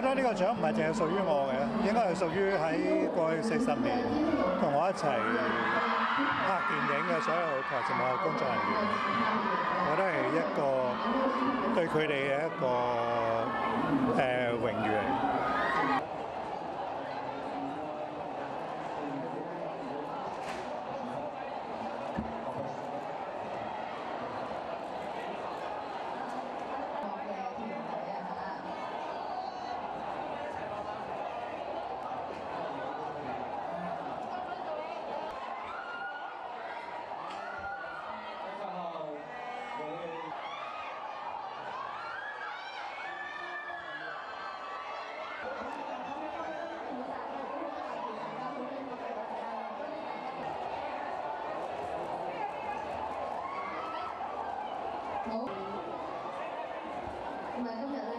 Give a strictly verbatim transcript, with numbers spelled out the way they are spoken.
覺得呢個獎唔係淨係屬於我嘅，應該係屬於喺過去四十年同我一齊拍電影嘅所有台前幕後工作人員。我覺得係一個對佢哋嘅一個誒、呃、榮譽嚟。 好，咁啊今日咧。